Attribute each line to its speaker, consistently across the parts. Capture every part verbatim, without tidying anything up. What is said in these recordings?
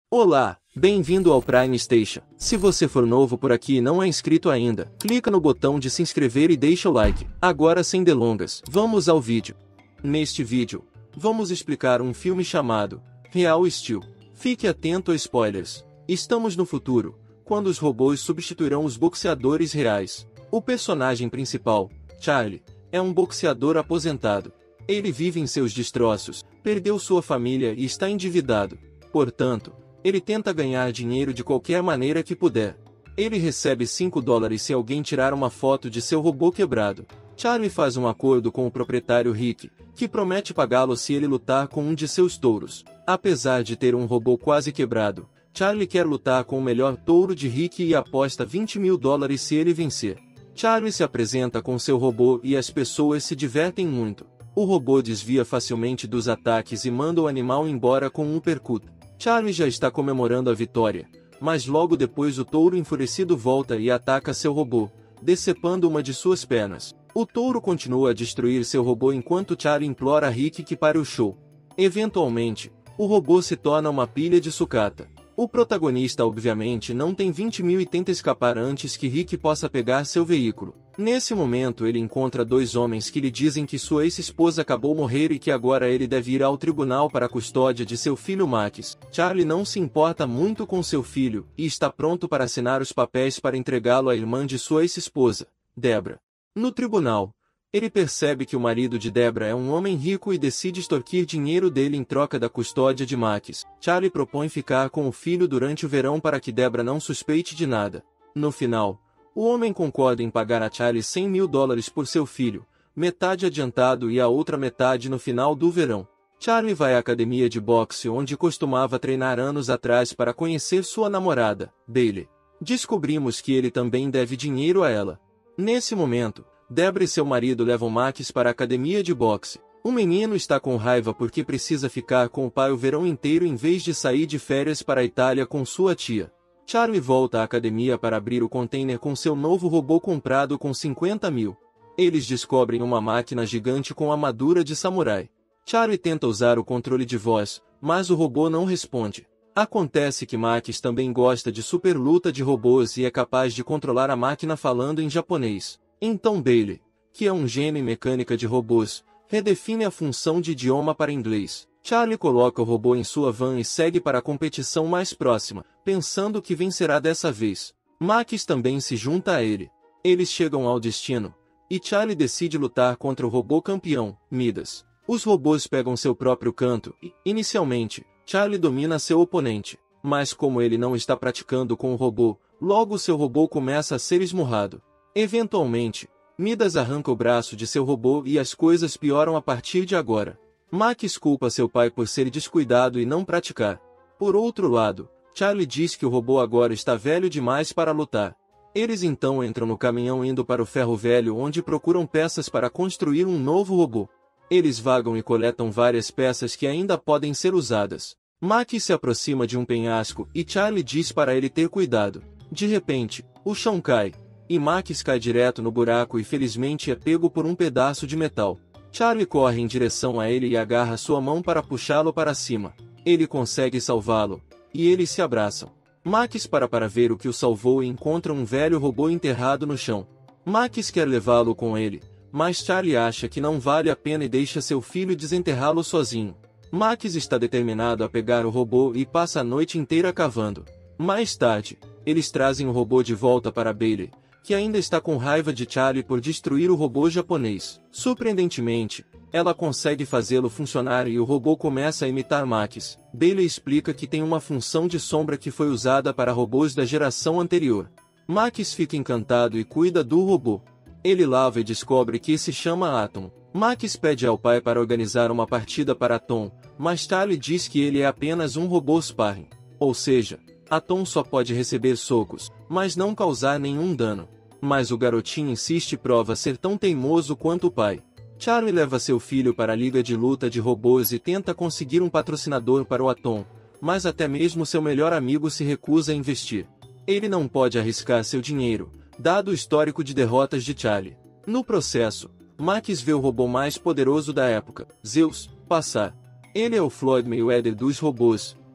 Speaker 1: Olá, bem-vindo ao Prime Station. Se você for novo por aqui e não é inscrito ainda, clica no botão de se inscrever e deixa o like. Agora sem delongas, vamos ao vídeo. Neste vídeo, vamos explicar um filme chamado Real Steel. Fique atento a spoilers. Estamos no futuro, quando os robôs substituirão os boxeadores reais. O personagem principal, Charlie, é um boxeador aposentado. Ele vive em seus destroços, perdeu sua família e está endividado. Portanto, ele tenta ganhar dinheiro de qualquer maneira que puder. Ele recebe cinco dólares se alguém tirar uma foto de seu robô quebrado. Charlie faz um acordo com o proprietário Rick, que promete pagá-lo se ele lutar com um de seus touros. Apesar de ter um robô quase quebrado, Charlie quer lutar com o melhor touro de Rick e aposta vinte mil dólares se ele vencer. Charlie se apresenta com seu robô e as pessoas se divertem muito. O robô desvia facilmente dos ataques e manda o animal embora com um uppercut. Charlie já está comemorando a vitória, mas logo depois o touro enfurecido volta e ataca seu robô, decepando uma de suas pernas. O touro continua a destruir seu robô enquanto Charlie implora a Rick que pare o show. Eventualmente, o robô se torna uma pilha de sucata. O protagonista obviamente não tem vinte mil e tenta escapar antes que Rick possa pegar seu veículo. Nesse momento ele encontra dois homens que lhe dizem que sua ex-esposa acabou de morrer e que agora ele deve ir ao tribunal para a custódia de seu filho Max. Charlie não se importa muito com seu filho, e está pronto para assinar os papéis para entregá-lo à irmã de sua ex-esposa, Debra. No tribunal, ele percebe que o marido de Debra é um homem rico e decide extorquir dinheiro dele em troca da custódia de Max. Charlie propõe ficar com o filho durante o verão para que Debra não suspeite de nada. No final, o homem concorda em pagar a Charlie cem mil dólares por seu filho, metade adiantado e a outra metade no final do verão. Charlie vai à academia de boxe onde costumava treinar anos atrás para conhecer sua namorada, Bailey. Descobrimos que ele também deve dinheiro a ela. Nesse momento, Debra e seu marido levam Max para a academia de boxe. O menino está com raiva porque precisa ficar com o pai o verão inteiro em vez de sair de férias para a Itália com sua tia. Charlie volta à academia para abrir o container com seu novo robô comprado com cinquenta mil. Eles descobrem uma máquina gigante com armadura de samurai. Charlie tenta usar o controle de voz, mas o robô não responde. Acontece que Max também gosta de super luta de robôs e é capaz de controlar a máquina falando em japonês. Então Bailey, que é um gênio em mecânica de robôs, redefine a função de idioma para inglês. Charlie coloca o robô em sua van e segue para a competição mais próxima, pensando que vencerá dessa vez. Max também se junta a ele. Eles chegam ao destino, e Charlie decide lutar contra o robô campeão, Midas. Os robôs pegam seu próprio canto e, inicialmente, Charlie domina seu oponente. Mas como ele não está praticando com o robô, logo seu robô começa a ser esmurrado. Eventualmente, Midas arranca o braço de seu robô e as coisas pioram a partir de agora. Max culpa seu pai por ser descuidado e não praticar. Por outro lado, Charlie diz que o robô agora está velho demais para lutar. Eles então entram no caminhão indo para o ferro velho onde procuram peças para construir um novo robô. Eles vagam e coletam várias peças que ainda podem ser usadas. Max se aproxima de um penhasco e Charlie diz para ele ter cuidado. De repente, o chão cai, e Max cai direto no buraco e felizmente é pego por um pedaço de metal. Charlie corre em direção a ele e agarra sua mão para puxá-lo para cima. Ele consegue salvá-lo, e eles se abraçam. Max para para ver o que o salvou e encontra um velho robô enterrado no chão. Max quer levá-lo com ele, mas Charlie acha que não vale a pena e deixa seu filho desenterrá-lo sozinho. Max está determinado a pegar o robô e passa a noite inteira cavando. Mais tarde, eles trazem o robô de volta para Bailey, que ainda está com raiva de Charlie por destruir o robô japonês. Surpreendentemente, ela consegue fazê-lo funcionar e o robô começa a imitar Max. Bailey explica que tem uma função de sombra que foi usada para robôs da geração anterior. Max fica encantado e cuida do robô. Ele lava e descobre que se chama Atom. Max pede ao pai para organizar uma partida para Atom, mas Charlie diz que ele é apenas um robô sparring. Ou seja, Atom só pode receber socos, mas não causar nenhum dano. Mas o garotinho insiste e prova ser tão teimoso quanto o pai. Charlie leva seu filho para a liga de luta de robôs e tenta conseguir um patrocinador para o Atom, mas até mesmo seu melhor amigo se recusa a investir. Ele não pode arriscar seu dinheiro, dado o histórico de derrotas de Charlie. No processo, Max vê o robô mais poderoso da época, Zeus, passar. Ele é o Floyd Mayweather dos robôs,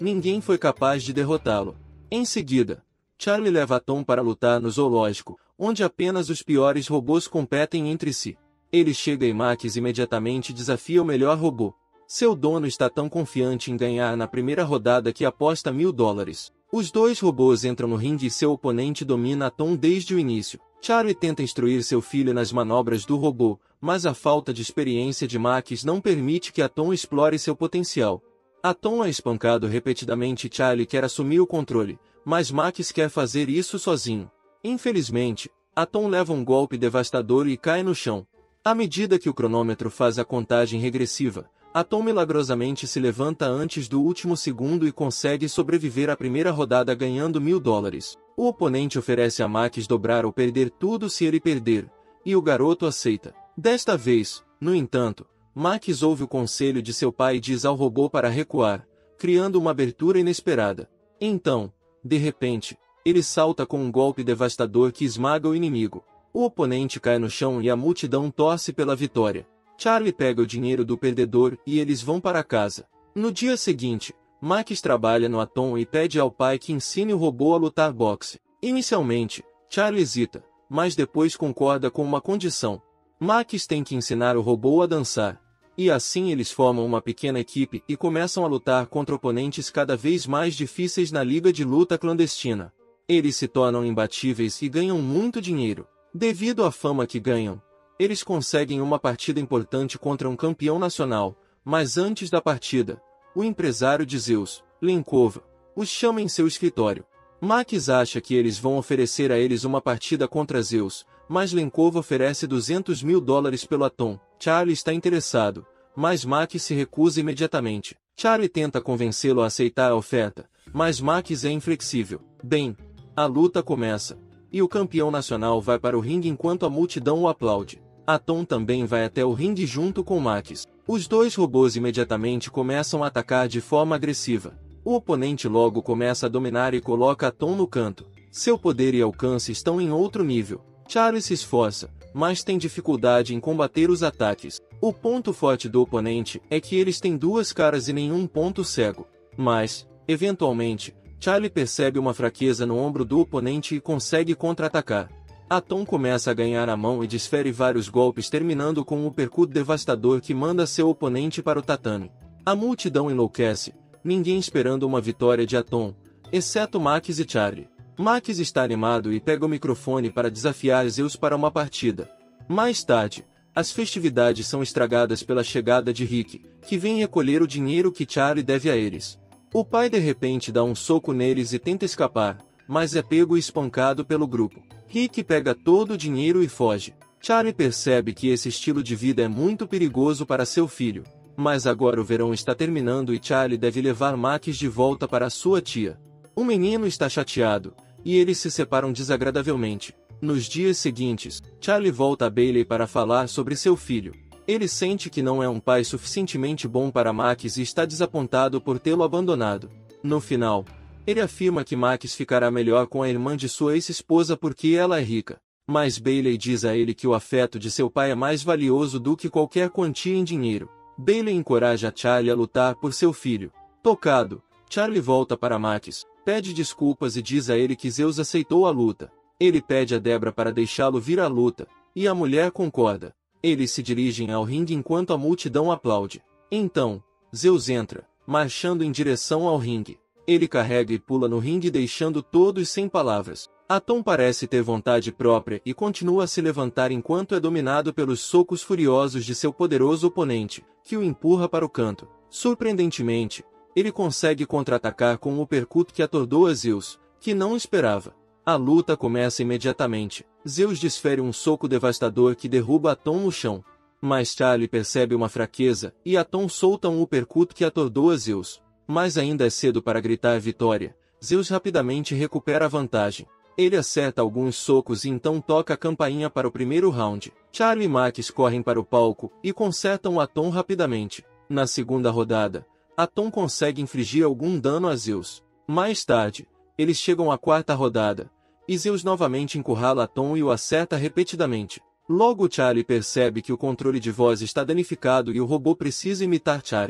Speaker 1: ninguém foi capaz de derrotá-lo. Em seguida, Charlie leva Atom para lutar no zoológico, onde apenas os piores robôs competem entre si. Ele chega e Max imediatamente desafia o melhor robô. Seu dono está tão confiante em ganhar na primeira rodada que aposta mil dólares. Os dois robôs entram no ringue e seu oponente domina Atom desde o início. Charlie tenta instruir seu filho nas manobras do robô, mas a falta de experiência de Max não permite que Atom explore seu potencial. Atom é espancado repetidamente e Charlie quer assumir o controle, mas Max quer fazer isso sozinho. Infelizmente, Atom leva um golpe devastador e cai no chão. À medida que o cronômetro faz a contagem regressiva, Atom milagrosamente se levanta antes do último segundo e consegue sobreviver à primeira rodada ganhando mil dólares. O oponente oferece a Max dobrar ou perder tudo se ele perder, e o garoto aceita. Desta vez, no entanto, Max ouve o conselho de seu pai e diz ao robô para recuar, criando uma abertura inesperada. Então, de repente, ele salta com um golpe devastador que esmaga o inimigo. O oponente cai no chão e a multidão torce pela vitória. Charlie pega o dinheiro do perdedor e eles vão para casa. No dia seguinte, Max trabalha no Atom e pede ao pai que ensine o robô a lutar boxe. Inicialmente, Charlie hesita, mas depois concorda com uma condição. Max tem que ensinar o robô a dançar. E assim eles formam uma pequena equipe e começam a lutar contra oponentes cada vez mais difíceis na liga de luta clandestina. Eles se tornam imbatíveis e ganham muito dinheiro. Devido à fama que ganham, eles conseguem uma partida importante contra um campeão nacional, mas antes da partida, o empresário de Zeus, Lenkova, os chama em seu escritório. Max acha que eles vão oferecer a eles uma partida contra Zeus, mas Lenkova oferece duzentos mil dólares pelo Atom. Charlie está interessado, mas Max se recusa imediatamente. Charlie tenta convencê-lo a aceitar a oferta, mas Max é inflexível. Bem, a luta começa, e o campeão nacional vai para o ringue enquanto a multidão o aplaude. Atom também vai até o ringue junto com Max. Os dois robôs imediatamente começam a atacar de forma agressiva. O oponente logo começa a dominar e coloca Atom no canto. Seu poder e alcance estão em outro nível. Charlie se esforça, mas tem dificuldade em combater os ataques. O ponto forte do oponente é que eles têm duas caras e nenhum ponto cego. Mas, eventualmente, Charlie percebe uma fraqueza no ombro do oponente e consegue contra-atacar. Atom começa a ganhar a mão e desfere vários golpes terminando com um uppercut devastador que manda seu oponente para o tatame. A multidão enlouquece, ninguém esperando uma vitória de Atom, exceto Max e Charlie. Max está animado e pega o microfone para desafiar Zeus para uma partida. Mais tarde, as festividades são estragadas pela chegada de Rick, que vem recolher o dinheiro que Charlie deve a eles. O pai de repente dá um soco neles e tenta escapar, mas é pego e espancado pelo grupo. Rick pega todo o dinheiro e foge. Charlie percebe que esse estilo de vida é muito perigoso para seu filho. Mas agora o verão está terminando e Charlie deve levar Max de volta para sua tia. O menino está chateado, e eles se separam desagradavelmente. Nos dias seguintes, Charlie volta a Bailey para falar sobre seu filho. Ele sente que não é um pai suficientemente bom para Max e está desapontado por tê-lo abandonado. No final, ele afirma que Max ficará melhor com a irmã de sua ex-esposa porque ela é rica. Mas Bailey diz a ele que o afeto de seu pai é mais valioso do que qualquer quantia em dinheiro. Bailey encoraja Charlie a lutar por seu filho. Tocado, Charlie volta para Max, pede desculpas e diz a ele que Zeus aceitou a luta. Ele pede a Debra para deixá-lo vir à luta, e a mulher concorda. Eles se dirigem ao ringue enquanto a multidão aplaude. Então, Zeus entra, marchando em direção ao ringue. Ele carrega e pula no ringue deixando todos sem palavras. Atom parece ter vontade própria e continua a se levantar enquanto é dominado pelos socos furiosos de seu poderoso oponente, que o empurra para o canto. Surpreendentemente, ele consegue contra-atacar com um uppercut que atordoa Zeus, que não esperava. A luta começa imediatamente. Zeus desfere um soco devastador que derruba Atom no chão. Mas Charlie percebe uma fraqueza, e Atom solta um uppercut que atordoa Zeus. Mas ainda é cedo para gritar vitória. Zeus rapidamente recupera a vantagem. Ele acerta alguns socos e então toca a campainha para o primeiro round. Charlie e Max correm para o palco e consertam Atom rapidamente. Na segunda rodada, Atom consegue infligir algum dano a Zeus. Mais tarde, eles chegam à quarta rodada, e Zeus novamente encurrala Atom e o acerta repetidamente. Logo Charlie percebe que o controle de voz está danificado e o robô precisa imitar Charlie.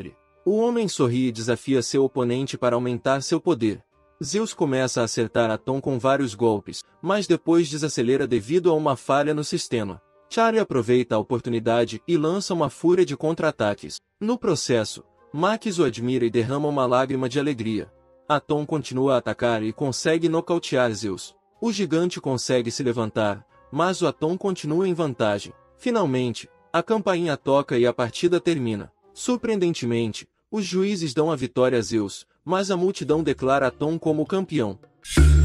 Speaker 1: O homem sorri e desafia seu oponente para aumentar seu poder. Zeus começa a acertar Atom com vários golpes, mas depois desacelera devido a uma falha no sistema. Chari aproveita a oportunidade e lança uma fúria de contra-ataques. No processo, Max o admira e derrama uma lágrima de alegria. Atom continua a atacar e consegue nocautear Zeus. O gigante consegue se levantar, mas o Atom continua em vantagem. Finalmente, a campainha toca e a partida termina. Surpreendentemente, os juízes dão a vitória a Zeus, mas a multidão declara Atom como campeão.